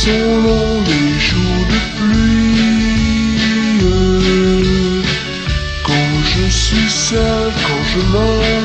sont longs les jours de pluie. Quand je suis seul, quand je m'en